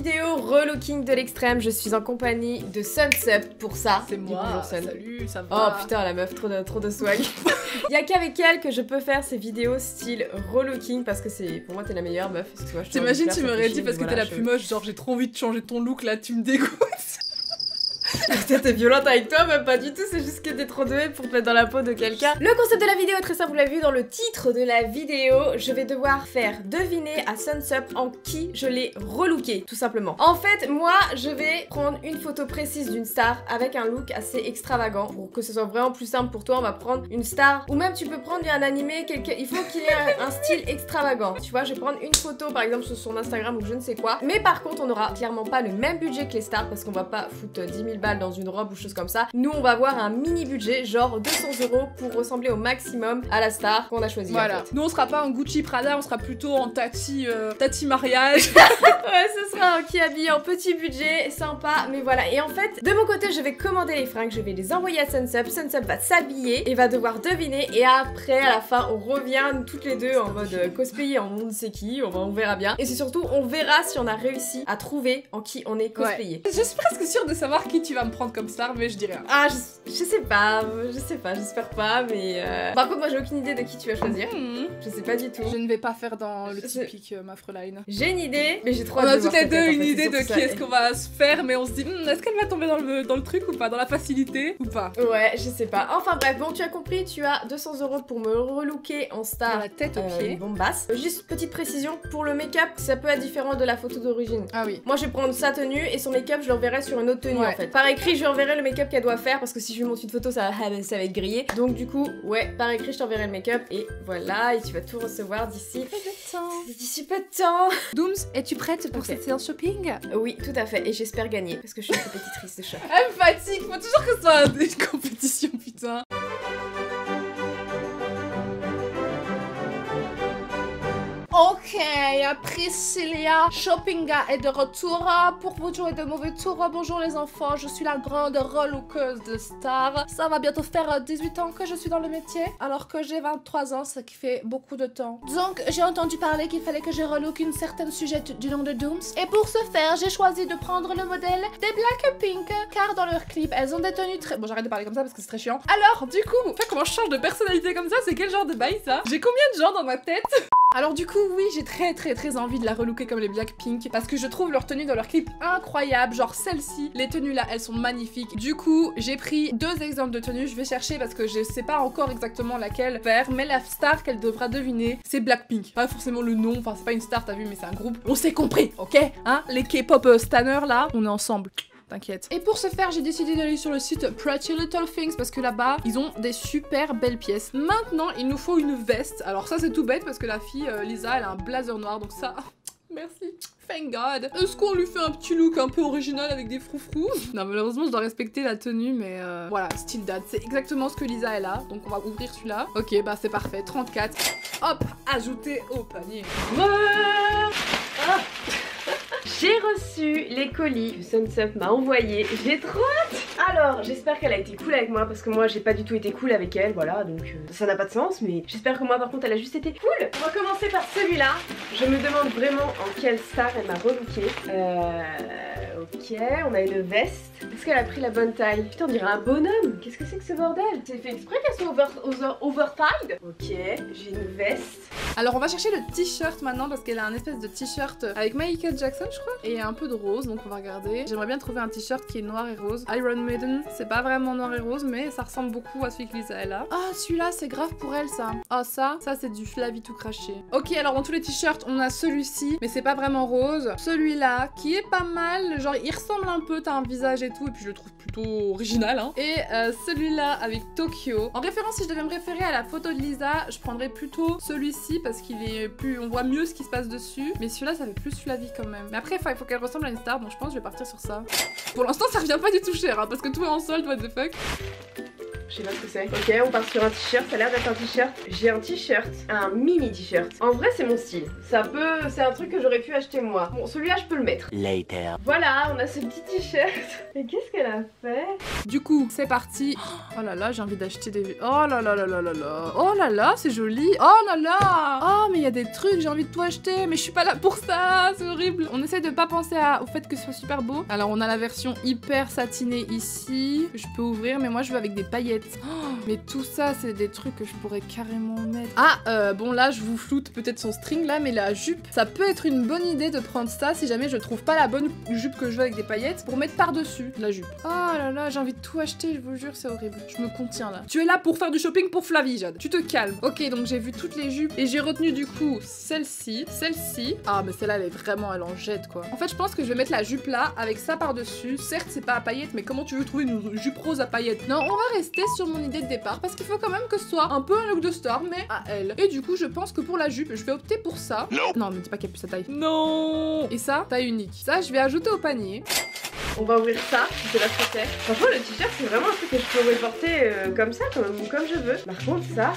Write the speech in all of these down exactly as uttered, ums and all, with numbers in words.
vidéo relooking de l'extrême, je suis en compagnie de Sunsup pour ça. C'est moi, bonjour, Sun. Salut, ça va? Oh putain la meuf, trop de, trop de swag. Y'a qu'avec elle que je peux faire ces vidéos style relooking parce que c'est pour moi t'es la meilleure meuf. T'imagines tu m'aurais dit parce que voilà, t'es la je... plus moche, genre j'ai trop envie de changer ton look là, tu me dégoûtes. T'es violente avec toi, même pas du tout, c'est juste que t'es trop douée pour te mettre dans la peau de quelqu'un. Le concept de la vidéo est très simple, vous l'avez vu dans le titre de la vidéo. Je vais devoir faire deviner à Sunsup en qui je l'ai relooké, tout simplement. En fait, moi, je vais prendre une photo précise d'une star avec un look assez extravagant. Pour que ce soit vraiment plus simple pour toi, on va prendre une star, ou même tu peux prendre un animé, quelqu'un. Il faut qu'il ait un, un style extravagant. Tu vois, je vais prendre une photo, par exemple, sur son Instagram ou je ne sais quoi. Mais par contre, on n'aura clairement pas le même budget que les stars parce qu'on va pas foutre dix mille balles dans une robe ou chose comme ça. Nous on va avoir un mini budget genre deux cents euros pour ressembler au maximum à la star qu'on a choisi. Voilà. En fait. Nous on sera pas en Gucci Prada, on sera plutôt en tati euh, tati mariage. Ouais, ce sera un qui habille en petit budget, sympa, mais voilà. Et en fait, de mon côté, je vais commander les fringues, je vais les envoyer à Sunsup. Sunsup va s'habiller et va devoir deviner. Et après, à la fin, on revient nous, toutes les deux en mode euh, cosplayer en on ne sait qui, on, va, on verra bien. Et c'est surtout, on verra si on a réussi à trouver en qui on est cosplayé. Ouais. Je suis presque sûre de savoir qui tu vas me prendre comme star, mais je dis rien. Ah, je, je sais pas, je sais pas, j'espère pas, mais... Euh... Par contre, moi, j'ai aucune idée de qui tu vas choisir. Mmh. Je sais pas du tout. Je ne vais pas faire dans le typique euh, Mafreline. J'ai une idée, mais j'ai trop On hâte a de toutes les deux une fait, idée de qui est est-ce qu'on va se faire, mais on se dit, hm, est-ce qu'elle va tomber dans le, dans le truc ou pas, dans la facilité ou pas? Ouais, je sais pas. Enfin bref, bon, tu as compris, tu as deux cents euros pour me relooker en star. Dans la tête aux euh, pieds. Bombasse. Juste petite précision, pour le make-up, ça peut être différent de la photo d'origine. Ah oui. Moi, je vais prendre sa tenue et son make-up, je l'enverrai sur une autre tenue ouais. en fait. Par écrit, je lui enverrai le make-up qu'elle doit faire parce que si je lui montre une photo, ça, ça va être grillé. Donc du coup, ouais, par écrit, je t'enverrai le make-up et voilà, et tu vas tout recevoir d'ici peu de temps. D'ici peu de temps. Dooms, es-tu prête pour okay. cette séance shopping? Oui, tout à fait, et j'espère gagner parce que je suis une compétitrice de shop. Elle me fatigue, faut toujours que ce soit une compétition, putain. Ok, Priscilla Shoppinga est de retour pour vous jouer de mauvais tours. Bonjour les enfants, je suis la grande relookeuse de stars. Ça va bientôt faire dix-huit ans que je suis dans le métier, alors que j'ai vingt-trois ans, ce qui fait beaucoup de temps. Donc j'ai entendu parler qu'il fallait que je relook une certaine sujette du nom de Dooms. Et pour ce faire, j'ai choisi de prendre le modèle des Blackpink, car dans leurs clips, elles ont des tenues très... Bon, j'arrête de parler comme ça parce que c'est très chiant. Alors, du coup, en fait, comment je change de personnalité comme ça? C'est quel genre de bail ça? J'ai combien de gens dans ma tête? Alors du coup, oui, j'ai très très très envie de la relooker comme les Blackpink parce que je trouve leurs tenues dans leurs clips incroyables, genre celle-ci, les tenues là, elles sont magnifiques. Du coup, j'ai pris deux exemples de tenues, je vais chercher parce que je sais pas encore exactement laquelle faire, mais la star qu'elle devra deviner, c'est Blackpink. Pas forcément le nom, enfin c'est pas une star, t'as vu, mais c'est un groupe. On s'est compris, ok? Hein? Les K-pop euh, stanners là, on est ensemble. T'inquiète. Et pour ce faire, j'ai décidé d'aller sur le site Pretty Little Things parce que là-bas, ils ont des super belles pièces. Maintenant, il nous faut une veste. Alors ça, c'est tout bête parce que la fille, euh, Lisa, elle a un blazer noir, donc ça... Merci. Thank God. Est-ce qu'on lui fait un petit look un peu original avec des froufrous? Non, malheureusement, je dois respecter la tenue, mais euh, voilà, style date. C'est exactement ce que Lisa, elle a. Donc on va ouvrir celui-là. Ok, bah c'est parfait. trente-quatre. Hop, ajouté au panier. Ouais. Ah. J'ai reçu les colis que Sunsup m'a envoyé, j'ai trop hâte. Alors j'espère qu'elle a été cool avec moi parce que moi j'ai pas du tout été cool avec elle, voilà, donc euh, ça n'a pas de sens, mais j'espère que moi par contre elle a juste été cool. On va commencer par celui-là. Je me demande vraiment en quelle star elle m'a relooké. Euh... Ok, on a une veste. Est-ce qu'elle a pris la bonne taille? Putain, on dirait un bonhomme. Qu'est-ce que c'est que ce bordel? C'est fait exprès qu'elle soit over, over, overtied? Ok, j'ai une veste. Alors on va chercher le t-shirt maintenant parce qu'elle a un espèce de t-shirt avec Michael Jackson je crois et un peu de rose, donc on va regarder. J'aimerais bien trouver un t-shirt qui est noir et rose. Iron Maiden, c'est pas vraiment noir et rose mais ça ressemble beaucoup à celui que Lisa elle a. Ah celui-là c'est grave pour elle ça. Ah ça, ça c'est du Flavie tout craché. Ok, alors dans tous les t-shirts on a celui-ci mais c'est pas vraiment rose. Celui-là qui est pas mal, genre il ressemble un peu, t'as un visage et tout et puis je le trouve plutôt original hein. Et euh, celui-là avec Tokyo. En référence, si je devais me référer à la photo de Lisa, je prendrais plutôt celui-ci parce qu'il est plus, on voit mieux ce qui se passe dessus. Mais celui-là, ça fait plus Flavie quand même. Mais après, il faut qu'elle ressemble à une star, donc je pense que je vais partir sur ça. Pour l'instant, ça revient pas du tout cher, hein, parce que tout est en solde, what the fuck. Je sais pas ce que c'est. Ok, on part sur un t-shirt, ça a l'air d'être un t-shirt. J'ai un t-shirt, un mini t-shirt. En vrai, c'est mon style. Ça peut, c'est un truc que j'aurais pu acheter moi. Bon, celui-là, je peux le mettre. Later. Voilà, on a ce petit t-shirt. Mais qu'est-ce qu'elle a fait? Du coup, c'est parti. Oh là là, j'ai envie d'acheter des... Oh là là là là là là. Oh là là, c'est joli. Oh là là. Oh, mais il y a des trucs, j'ai envie de tout acheter. Mais je suis pas là pour ça, c'est horrible. On essaie de pas penser à... au fait que ce soit super beau. Alors, on a la version hyper satinée ici. Je peux ouvrir, mais moi, je veux avec des paillettes. Oh, mais tout ça, c'est des trucs que je pourrais carrément mettre. Ah, euh, bon là, je vous floute peut-être son string là, mais la jupe, ça peut être une bonne idée de prendre ça si jamais je trouve pas la bonne jupe que je veux avec des paillettes pour mettre par-dessus la jupe. Oh là là, j'ai envie de tout acheter, je vous jure, c'est horrible. Je me contiens là. Tu es là pour faire du shopping pour Flavie, Jade. Tu te calmes. Ok, donc j'ai vu toutes les jupes et j'ai retenu du coup celle-ci, celle-ci. Ah, mais celle-là, elle est vraiment, elle en jette quoi. En fait, je pense que je vais mettre la jupe là avec ça par-dessus. Certes, c'est pas à paillettes, mais comment tu veux trouver une jupe rose à paillettes? Non, on va rester sur mon idée de départ parce qu'il faut quand même que ce soit un peu un look de star, mais à elle. Et du coup, je pense que pour la jupe, je vais opter pour ça. Non, non, me dis pas qu'elle a plus sa taille. Non. Et ça, taille unique. Ça, je vais ajouter au panier. On va ouvrir ça, je sais pas ce que c'est. Franchement, le t-shirt, c'est vraiment un truc que je pourrais porter euh, comme ça, comme, comme je veux. Par contre, ça...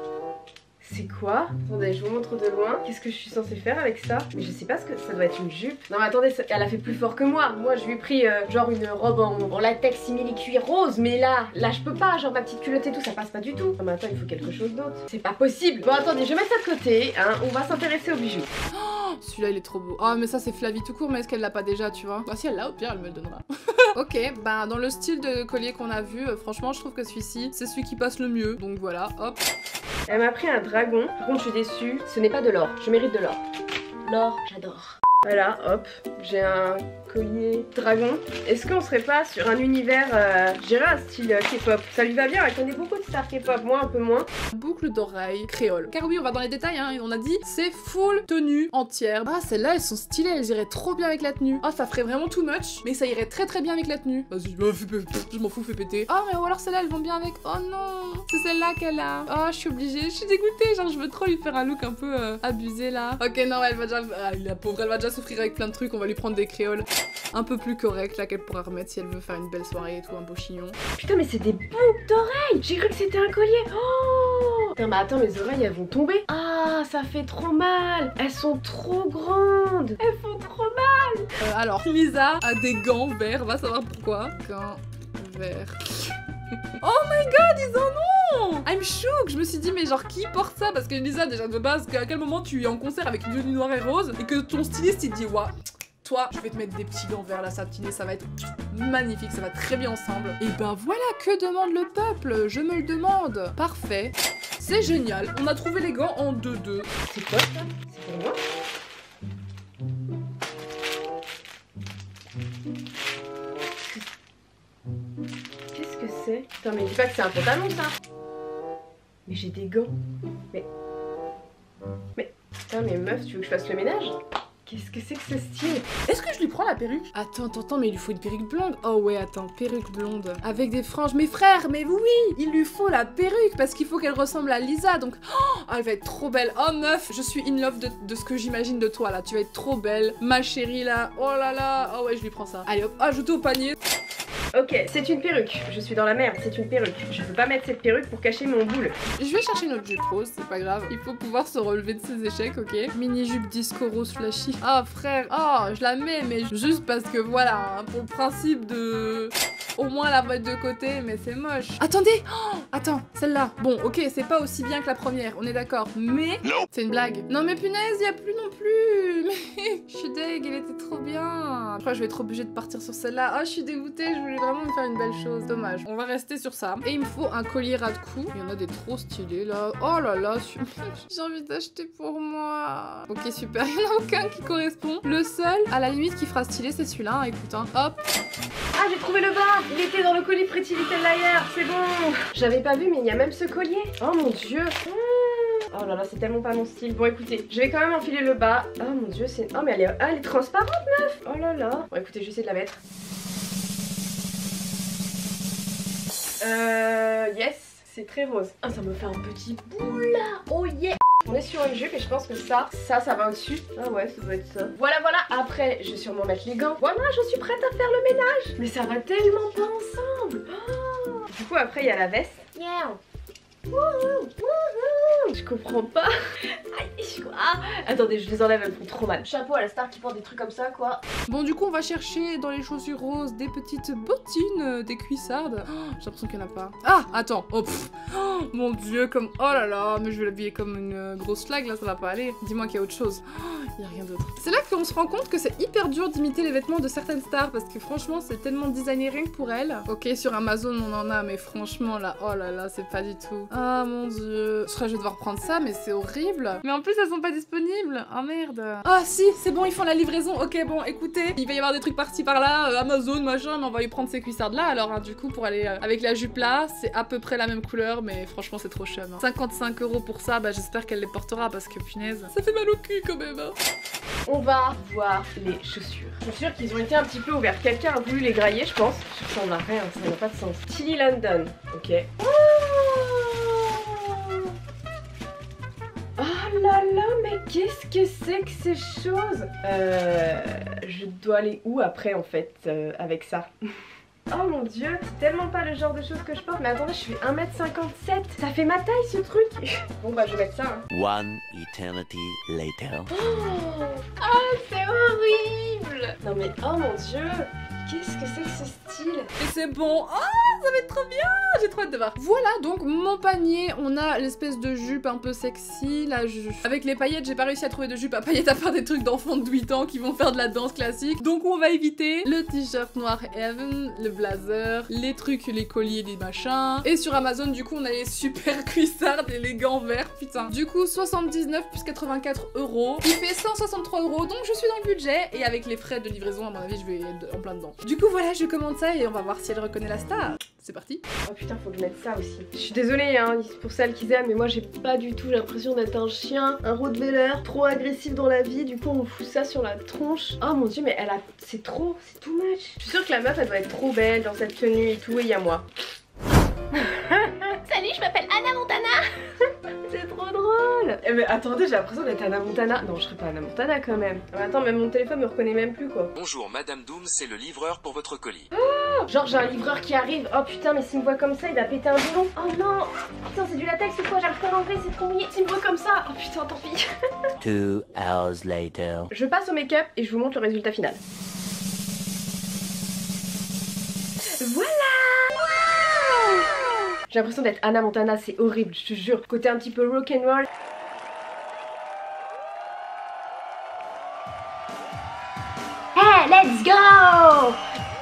C'est quoi? Attendez, je vous montre de loin. Qu'est-ce que je suis censée faire avec ça? Mais je sais pas ce que ça doit être une jupe. Non mais attendez, elle a fait plus fort que moi. Moi je lui ai pris euh, genre une robe en, en latex simili cuir rose. Mais là, là je peux pas. Genre ma petite culotte et tout, ça passe pas du tout. Non mais attends, il faut quelque chose d'autre. C'est pas possible. Bon attendez, je vais mettre ça de côté. Hein. On va s'intéresser aux bijoux. Oh, celui-là il est trop beau. Ah mais ça c'est Flavie tout court, mais est-ce qu'elle l'a pas déjà, tu vois? Bah si elle l'a, au pire elle me le donnera. Ok, bah dans le style de collier qu'on a vu, euh, franchement je trouve que celui-ci c'est celui qui passe le mieux. Donc voilà, hop. Elle m'a pris un dragon. Par contre, je suis déçue. Ce n'est pas de l'or. Je mérite de l'or. L'or, j'adore. Voilà, hop. J'ai un collier dragon. Est-ce qu'on serait pas sur un univers, euh, je dirais un style euh, K-pop? Ça lui va bien, elle connaît beaucoup de stars K-pop, moi un peu moins. Boucle d'oreille créole. Car oui, on va dans les détails, hein. On a dit, c'est full tenue entière. Ah, celles-là, elles sont stylées, elles iraient trop bien avec la tenue. Ah, ça ferait vraiment too much, mais ça irait très très bien avec la tenue. Vas-y, je m'en fous, fais péter. Ah, mais ou alors celles-là, elles vont bien avec... Oh non, c'est celle-là qu'elle a. Oh, je suis obligée, je suis dégoûtée. Genre, je veux trop lui faire un look un peu euh, abusé, là. Ok, non, elle va déjà... Ah, la pauvre, elle va déjà souffrir avec plein de trucs. On va lui prendre des créoles un peu plus correctes, là, qu'elle pourra remettre si elle veut faire une belle soirée et tout, un beau chignon. Putain, mais c'est des boucles d'oreilles. J'ai cru que c'était un collier. Oh putain, mais attends, mes oreilles, elles vont tomber. Ah, ça fait trop mal. Elles sont trop grandes. Elles font trop mal. Euh, alors, Lisa a des gants verts, va savoir pourquoi. Gants verts. Oh my god, ils en ont! I'm shook! Je me suis dit, mais genre, qui porte ça? Parce que Lisa, déjà de base, à quel moment tu es en concert avec une tenue noire et rose et que ton styliste il dit, ouais, toi, je vais te mettre des petits gants verts là satinés, ça va être magnifique, ça va très bien ensemble. Et ben voilà, que demande le peuple? Je me le demande. Parfait. C'est génial, on a trouvé les gants en deux deux. C'est quoi ça? C'est pour moi? Qu'est-ce que c'est? Putain, mais dis pas que c'est un pantalon ça! Mais j'ai des gants. Mais. Mais. Putain, mais meuf, tu veux que je fasse le ménage? Qu'est-ce que c'est que ce style? Est-ce que je lui prends la perruque? Attends, attends, attends, mais il lui faut une perruque blonde. Oh ouais, attends, perruque blonde. Avec des franges. Mes frères, mais oui, il lui faut la perruque parce qu'il faut qu'elle ressemble à Lisa. Donc, oh, elle va être trop belle. Oh meuf, je suis in love de, de ce que j'imagine de toi là. Tu vas être trop belle. Ma chérie là. Oh là là. Oh ouais, je lui prends ça. Allez hop, ajoutez au panier. Ok, c'est une perruque. Je suis dans la merde, c'est une perruque. Je peux pas mettre cette perruque pour cacher mon boule. Je vais chercher une autre jupe rose, c'est pas grave. Il faut pouvoir se relever de ses échecs, ok? Mini jupe disco rose flashy. Ah frère, oh, je la mets, mais juste parce que voilà, hein, pour le principe de... Au moins la mettre de côté, mais c'est moche. Attendez, oh, attends, celle-là. Bon, ok, c'est pas aussi bien que la première, on est d'accord. Mais c'est une blague. Non mais punaise, y a plus non plus. Mais je suis deg, elle était trop bien. Je crois que je vais être obligée de partir sur celle-là. Oh, je suis dégoûtée, je voulais vraiment me faire une belle chose. Dommage. On va rester sur ça. Et il me faut un collier ras de cou. Il y en a des trop stylés là. Oh là là, j'ai envie d'acheter pour moi. Ok, super. Il n'y en a aucun qui correspond. Le seul, à la limite, qui fera stylé, c'est celui-là. Hein, écoute, hein. Hop. Ah, j'ai trouvé le bas. Il était dans le colis Pretty Little Liars. C'est bon. J'avais pas vu, mais il y a même ce collier. Oh mon dieu. Mmh. Oh là là, c'est tellement pas mon style. Bon, écoutez, je vais quand même enfiler le bas. Oh mon dieu, c'est... Oh, mais elle est... Ah, elle est transparente, meuf. Oh là là. Bon, écoutez, je vais essayer de la mettre. Euh... Yes. C'est très rose. Ah, ça me fait un petit boule là. Oh yeah. On est sur une jupe et je pense que ça, ça, ça va au-dessus. Ah ouais, ça doit être ça. Voilà, voilà. Après, je vais sûrement mettre les gants. Voilà, je suis prête à faire le ménage. Mais ça va tellement pas ensemble. Oh. Du coup, après, il y a la veste. Yeah. Wouhou, wouhou. Je comprends pas. Aïe, je... Ah. Attendez, je les enlève, elles font trop mal. Chapeau à la star qui porte des trucs comme ça, quoi. Bon, du coup, on va chercher dans les chaussures roses des petites bottines, euh, des cuissardes. Oh, j'ai l'impression qu'il n'y en a pas. Ah, attends. Oh, pff. Oh, mon dieu, comme... Oh là là, mais je vais l'habiller comme une euh, grosse flag, là, ça va pas aller. Dis-moi qu'il y a autre chose. Oh, il n'y a rien d'autre. C'est là qu'on se rend compte que c'est hyper dur d'imiter les vêtements de certaines stars, parce que franchement, c'est tellement designé rien que pour elles. Ok, sur Amazon, on en a, mais franchement, là, oh là là, c'est pas du tout. Ah, mon dieu. Je crois que je vais devoir prendre ça, mais c'est horrible. Mais en plus, elles sont pas disponibles. Ah, merde. Ah, si, c'est bon, ils font la livraison. Ok, bon, écoutez, il va y avoir des trucs par-ci par-là, euh, Amazon, machin, mais on va lui prendre ces cuissardes là. Alors, hein, du coup, pour aller euh, avec la jupe là, c'est à peu près la même couleur, mais franchement, c'est trop chum. Hein. cinquante-cinq euros pour ça, bah j'espère qu'elle les portera parce que punaise, ça fait mal au cul quand même. Hein. On va voir les chaussures. Je suis sûre qu'ils ont été un petit peu ouverts. Quelqu'un a voulu les grailler, je pense. Ça n'a rien, ça n'a pas de sens. Tilly London, ok. Oh, oh là là, mais qu'est-ce que c'est que ces choses? Euh... Je dois aller où après en fait euh, avec ça? Oh mon dieu, c'est tellement pas le genre de choses que je porte. Mais attendez, je fais un mètre cinquante-sept. Ça fait ma taille ce truc. Bon bah je vais mettre ça. Hein. One eternity later. Oh, oh c'est horrible. Non mais oh mon dieu, qu'est-ce que c'est que ce style? Et c'est bon. Oh, ça va être trop bien. J'ai trop hâte de voir. Voilà donc mon panier. On a l'espèce de jupe un peu sexy. La jupe. Avec les paillettes, j'ai pas réussi à trouver de jupe à paillettes à part des trucs d'enfants de huit ans qui vont faire de la danse classique. Donc on va éviter le t-shirt noir Heaven, le blazer, les trucs, les colliers, les machins. Et sur Amazon, du coup, on a les super cuissardes et les gants verts. Putain. Du coup, soixante-dix-neuf plus quatre-vingt-quatre euros. Il fait cent soixante-trois euros. Donc je suis dans le budget. Et avec les frais de livraison, à mon avis, je vais être en plein dedans. Du coup, voilà, je commande ça et on va voir si elle reconnaît la star. C'est parti. Oh putain, faut que je mette ça aussi. Je suis désolée hein, pour celles qui aiment, mais moi j'ai pas du tout l'impression d'être un chien, un rottweiler, trop agressif dans la vie. Du coup, on me fout ça sur la tronche. Oh mon dieu, mais elle a... C'est trop, c'est too much. Je suis sûre que la meuf, elle doit être trop belle dans cette tenue et tout, et il y a moi. Salut, je m'appelle Anna Montana. C'est trop drôle. Eh mais attendez, j'ai l'impression d'être Anna Montana. Non, je serais pas Anna Montana quand même. Mais attends, même mon téléphone me reconnaît même plus quoi. Bonjour Madame Doom, c'est le livreur pour votre colis. Oh, genre j'ai un livreur qui arrive. Oh putain, mais s'il me voit comme ça, il va péter un boulon. Oh non. Putain, c'est du latex ou quoi? J'arrive pas à l'enlever, c'est trop mouillé. S'il me voit comme ça. Oh putain, tant pis. Two hours later. Je passe au make-up et je vous montre le résultat final. Voilà. J'ai l'impression d'être Anna Montana, c'est horrible, je te jure. Côté un petit peu rock'n'roll. Hey, let's go!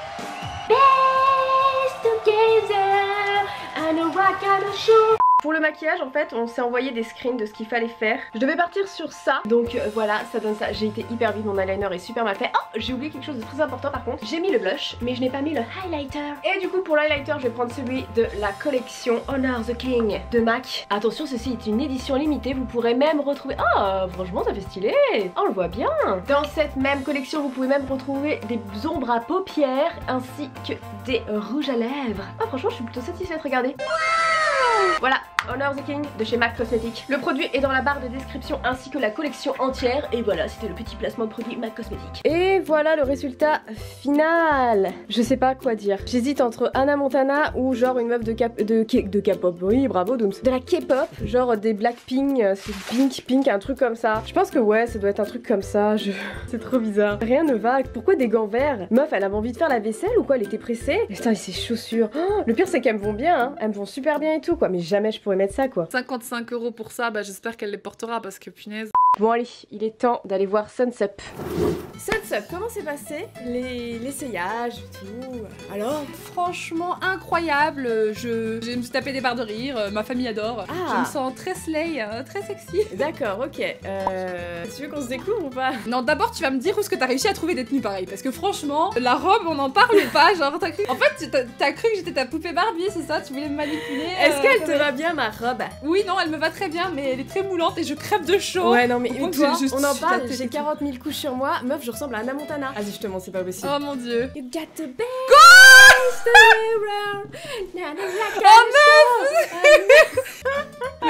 Best together, and a rock and a show. Pour le maquillage, en fait, on s'est envoyé des screens de ce qu'il fallait faire. Je devais partir sur ça, donc euh, voilà, ça donne ça. J'ai été hyper vite, mon eyeliner est super mal fait. Oh, j'ai oublié quelque chose de très important par contre. J'ai mis le blush, mais je n'ai pas mis le highlighter. Et du coup, pour l'highlighter, je vais prendre celui de la collection Honor the King de MAC. Attention, ceci est une édition limitée, vous pourrez même retrouver... Oh, franchement, ça fait stylé. Oh, on le voit bien. Dans cette même collection, vous pouvez même retrouver des ombres à paupières, ainsi que des rouges à lèvres. Oh, franchement, je suis plutôt satisfaite, regardez. Voilà, Honor the King de chez MAC Cosmetics. Le produit est dans la barre de description ainsi que la collection entière. Et voilà, c'était le petit placement de produit MAC Cosmetics. Et voilà le résultat final. Je sais pas quoi dire. J'hésite entre Anna Montana ou genre une meuf de cap de de K-pop. Oui, bravo Dooms. De la K-pop, genre des Blackpink, c'est Pink, Pink, un truc comme ça. Je pense que ouais, ça doit être un truc comme ça. Je... C'est trop bizarre. Rien ne va. Pourquoi des gants verts? Meuf, elle avait envie de faire la vaisselle ou quoi? Elle était pressée. Putain, et ses chaussures. Oh, le pire, c'est qu'elles me vont bien, hein. Elles me vont super bien et tout, quoi. Mais jamais je pourrais mettre ça, quoi. cinquante-cinq euros pour ça, bah j'espère qu'elle les portera parce que punaise. Bon allez, il est temps d'aller voir Sunsup. Sunsup, comment s'est passé l'essayage et tout? Alors, franchement incroyable, je, je me suis tapé des barres de rire, ma famille adore. Ah. Je me sens très slay, euh, très sexy. D'accord, ok. Euh... Tu veux qu'on se découvre ou pas? Non, d'abord tu vas me dire où est-ce que t'as réussi à trouver des tenues pareilles, parce que franchement, la robe on en parle pas, genre t'as cru... En fait, t'as cru que j'étais ta poupée Barbie, c'est ça? Tu voulais me manipuler? Est-ce euh, qu'elle te va bien ma robe? Oui, non, elle me va très bien, mais elle est très moulante et je crève de chaud. Ouais, non mais Au toi, je, je on en parle, j'ai quarante mille couches sur moi. Meuf, je ressemble à Anna Montana. Vas-y, je te mens, c'est pas possible. Oh mon dieu. You got to be Oh meuf.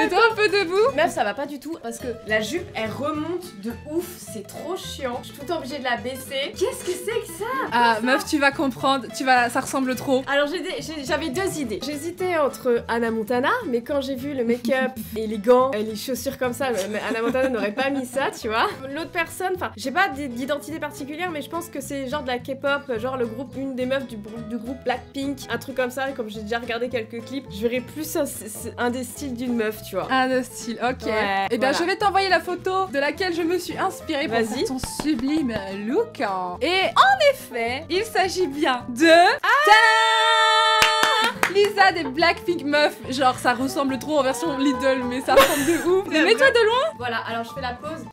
Mets-toi un peu debout. Meuf, ça va pas du tout parce que la jupe elle remonte de ouf, c'est trop chiant. Je suis tout le temps obligée de la baisser. Qu'est-ce que c'est que ça? Ah, meuf, tu vas comprendre. Tu vas, ça ressemble trop. Alors j'avais deux idées. J'hésitais entre Hannah Montana, mais quand j'ai vu le make-up et les gants et les chaussures comme ça, Hannah Montana n'aurait pas mis ça, tu vois. L'autre personne, enfin, j'ai pas d'identité particulière, mais je pense que c'est genre de la K-pop, genre le groupe, une des meufs du, du groupe Blackpink, un truc comme ça. Et comme j'ai déjà regardé quelques clips, je verrais plus un, un des styles d'une meuf, tu vois. Un des styles, ok. Ouais, et bien voilà. je vais t'envoyer la photo de laquelle je me suis inspirée pour faire ton sublime look. Et en effet, il s'agit bien de... Ah Lisa des Blackpink meufs. Genre ça ressemble trop en version Lidl, mais ça ressemble de ouf. Mais mets-toi de loin. Voilà, alors je fais la pause.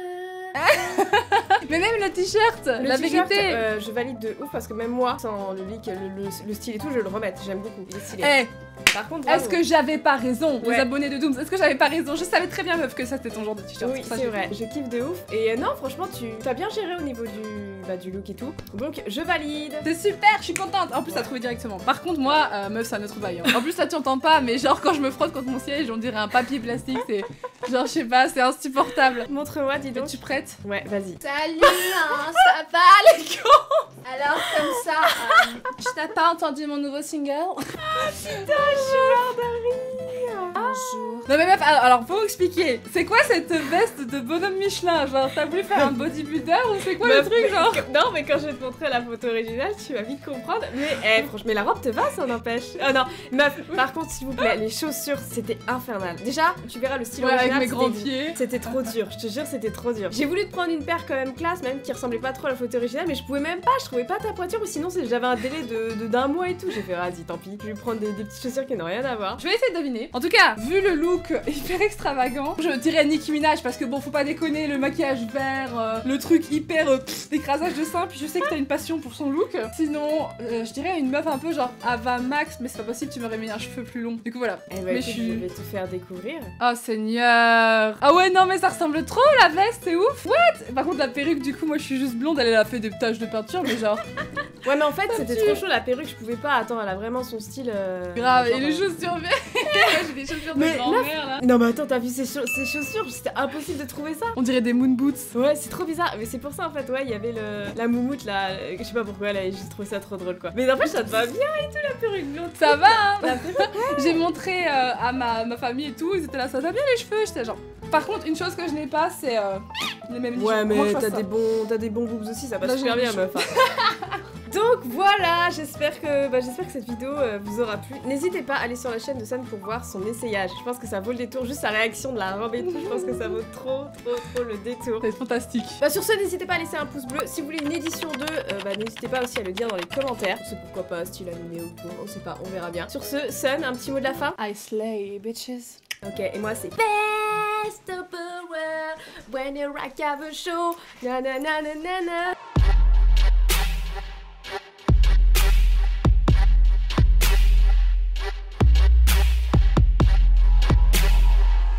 Mais même le t-shirt, la vérité. Euh, je valide de ouf parce que même moi, sans le leak, le, le, le style et tout, je le remette. J'aime beaucoup. Il est stylé. Hey. Par contre, est-ce que j'avais pas raison, ouais. Les abonnés de Dooms, est-ce que j'avais pas raison? Je savais très bien, meuf, que ça c'était ton genre de t-shirt. Oui, c'est vrai. Je kiffe de ouf. Et euh, non, franchement, tu as bien géré au niveau du, bah, du look et tout. Donc, je valide. C'est super, je suis contente. En plus, t'as trouvé directement. Par contre, moi, euh, meuf, c'est un autre bail. Hein. En plus, ça tu entends pas, mais genre quand je me frotte contre mon siège, on dirait un papier plastique. C'est genre, je sais pas, c'est insupportable. Montre-moi, dis donc. Es-tu prête? Ouais, vas-y. Salut, hein, ça va les cons? Alors, comme ça, euh, je t'ai pas entendu mon nouveau single? Ah putain, je suis mort de rire. Bonjour. Non mais meuf, alors, alors faut expliquer. C'est quoi cette veste de bonhomme Michelin? Genre, t'as voulu faire un bodybuilder ou c'est quoi Meuf, le truc, genre? Non, mais quand je vais te montrer la photo originale, tu vas vite comprendre. Mais, eh, franchement, mais la robe te va, ça n'empêche. Oh non, meuf, par contre, s'il vous plaît, les chaussures, c'était infernal. Déjà, tu verras le style Ouais, original. avec mes grands c'était- pieds. C'était trop dur, je te jure, c'était trop dur. J'ai voulu te prendre une paire quand même classe, même qui ressemblait pas trop à la photo originale, mais je pouvais même pas, je trouvais pas ta pointure, ou sinon c'est- j'avais un délai de de- d'un mois et tout. J'ai fait, vas-y, tant pis, je vais prendre des, des petites chaussures qui n'ont rien à voir. Je vais essayer de deviner. En tout cas, vu le look hyper extravagant, je dirais Nicki Minaj parce que bon, faut pas déconner, le maquillage vert, euh, le truc hyper euh, pff, d'écrasage de seins, puis je sais que t'as une passion pour son look. Sinon, euh, je dirais une meuf un peu genre Ava Max, mais c'est pas possible, tu m'aurais mis un cheveu plus long. Du coup voilà. Eh bah, mais écoute, je suis... je vais te faire découvrir. Oh Seigneur. Ah ouais, non mais ça ressemble trop la veste, c'est ouf. What? Par contre la perruque, du coup, moi je suis juste blonde, elle a fait des taches de peinture, mais genre... Ouais, mais en fait, c'était tue. trop chaud la perruque, je pouvais pas. Attends, elle a vraiment son style. Euh... Grave, genre, et les euh, chaussures vertes. J'ai des chaussures de Mais grand-mère là. Non, mais attends, t'as vu ces, cha- ces chaussures? C'était impossible de trouver ça. On dirait des moon boots. Ouais, c'est trop bizarre. Mais c'est pour ça en fait, ouais, il y avait le... la moumoute là. euh, Je sais pas pourquoi, là, j'ai trouvé ça trop drôle quoi. Mais en fait, ça te va bien et tout, la perruque blonde. Ça va hein. La perruque. J'ai montré euh, à ma, ma famille et tout, ils étaient là, ça va bien les cheveux, j'étais genre... Par contre, une chose que je n'ai pas, c'est euh, les mêmes Ouais, nichons. Comment mais je fasse t'as ça des bons, t'as des bons boobs aussi, ça Là, passe j'ai super des bien, cheveux. meuf. hein. Donc voilà, j'espère que, bah, j'espère que cette vidéo euh, vous aura plu. N'hésitez pas à aller sur la chaîne de Sun pour voir son essayage. Je pense que ça vaut le détour, juste sa réaction de la robe et tout. Je pense que ça vaut trop, trop, trop le détour. C'est fantastique. Bah sur ce, n'hésitez pas à laisser un pouce bleu. Si vous voulez une édition deux, euh, bah n'hésitez pas aussi à le dire dans les commentaires. C'est pourquoi pas style animé ou quoi, on sait pas, on verra bien. Sur ce, Sun, un petit mot de la fin. I slay, bitches. Ok, et moi c'est Best of the world when you rock a show. Na na na na na na.